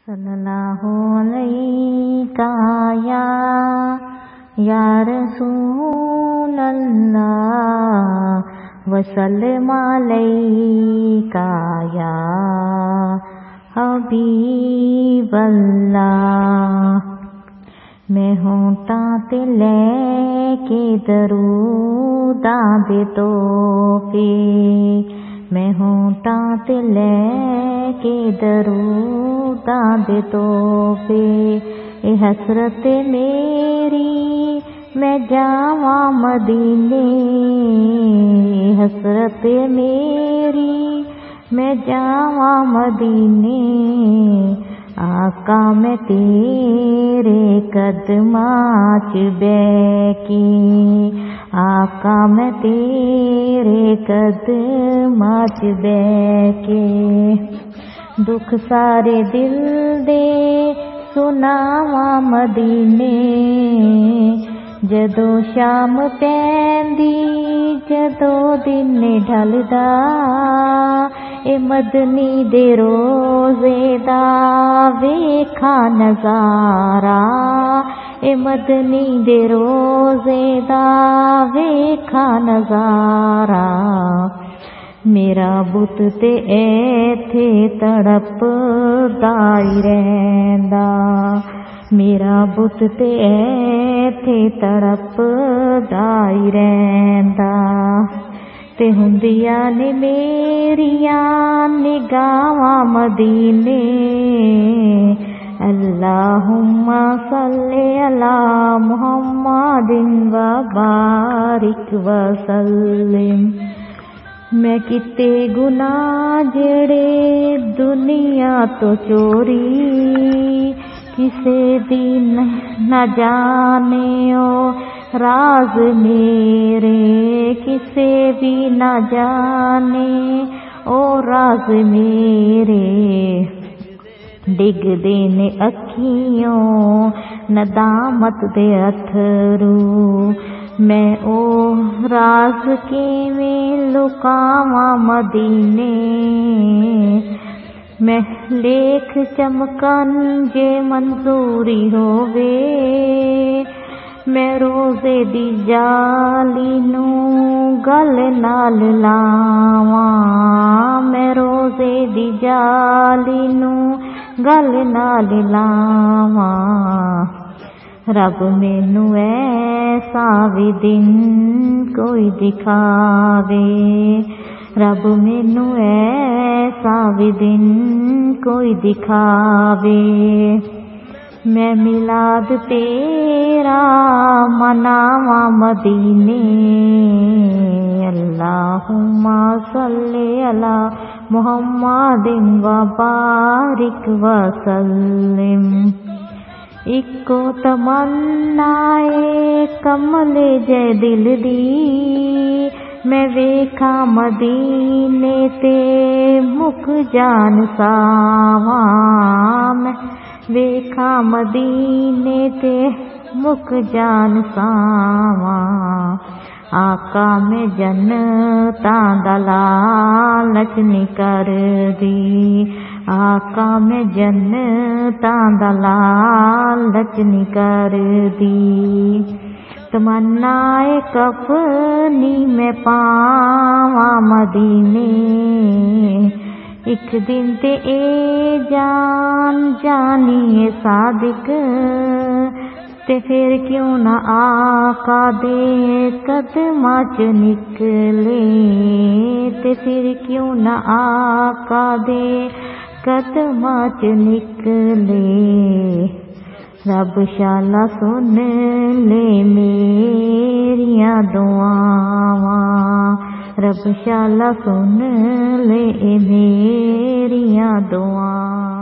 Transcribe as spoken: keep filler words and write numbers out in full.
सल्लल्लाहु अलैका या या रसूलल्लाह वसल्लम अलैका या हबीबल्लाह। मैं होंठा ते लेके दरूदा दे तोहफे, मैं होंठा ते लेके दरूदा दे तोहफे। ए हसरत मेरी मैं जावा मदीने, हसरत मेरी मैं जावा मदीने। आका मैं तेरे कदमां च बैठी, आका मैं तेरे कदमां च बैठी। दुख सारे दिल दे सुनावा मदीने, जदों शाम पैंदी जदों दिन ढलदा। ए मदनी दे रोज़े दा वेखा नज़ारा, ए मदनी दे रोज़े दा वेखा नज़ारा। मेरा बुत ते ऐथे तड़पदा ही रहिंदा, मेरा बुत ते ऐथे तड़पदा ही रहिंदा। ते हुंदियां ने मेरियां निगाहां मदीने। अल्लाहुम्मा सल्ले अला मुहम्मदिन व बारिक व सल्लिम। मैं किते गुनाह जेड़े दुनिया तो चोरी, किसे दी न जाने ओ राज मेरे, किसे भी न जाने ओ राज मेरे। डिगदे ने अखियों नदामत दे अथरू, मैं ओ राज किवें लुकावां मदीने। मैं लेख चमकन जे मंजूरी होवे, मैं रोज़े दी जाली नू गल नाल लावां, मैं रोज़े दी जाली नू गल नाल लावां। रब मैनू ऐसा भी दिन कोई दिखावे, रब मैनू ऐसा भी दिन कोई दिखावे। मैं मिलाद तेरा मनावा मदीने। अल्लाहुम्मा सल्ले अला मुहम्मदिन व बारिक व सल्लिम। इको तमन्नाए कमले जे दिल दी, मैं वेखा मदीने ते मुख जान सावा, मैं वेखा मदीने ते मुख जान सावा। आका मैं जन्नतां दा लालच नी करदी, आका मैं जन्नतां दा लालच नी करदी। तमन्नाए कफनी मैं पावा मदीने, एक दिन ते ए जान जानिए सादिक। ते फिर क्यों ना आका दे कदमां च निकले, ते फिर क्यों ना आका दे कदमां च निकले। रब शाला सुन ले मेरियां दुआवां, रब शाला सुन ले मेरियां दुआवां।